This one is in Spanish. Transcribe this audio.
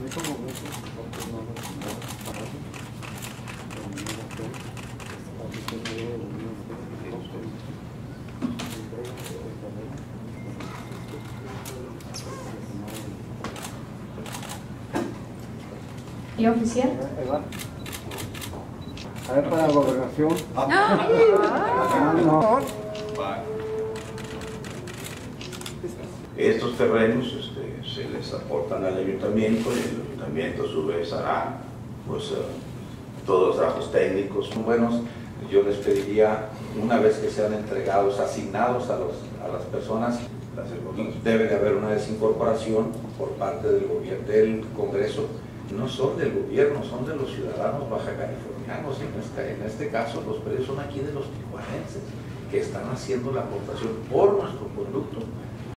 ¿Y oficial? A ver, para la gobernación. Estos terrenos se les aportan al ayuntamiento y el ayuntamiento a su vez hará pues, todos los trabajos técnicos buenos. Yo les pediría, una vez que sean entregados, asignados a las personas, debe de haber una desincorporación por parte del gobierno, del Congreso. No son del gobierno, son de los ciudadanos baja californianos. En este caso, los predios son aquí de los tijuanenses que están haciendo la aportación por nuestro conducto